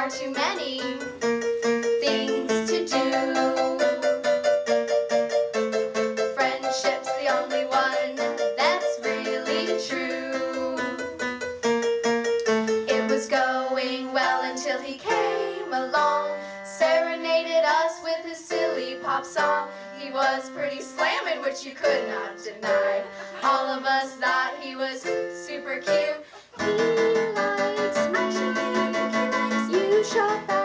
far too many things to do. Friendship's the only one that's really true. It was going well until he came along, serenaded us with his silly pop song. He was pretty slamming, which you could not deny. All of us thought he was super cute. He likes me, he likes you, shop.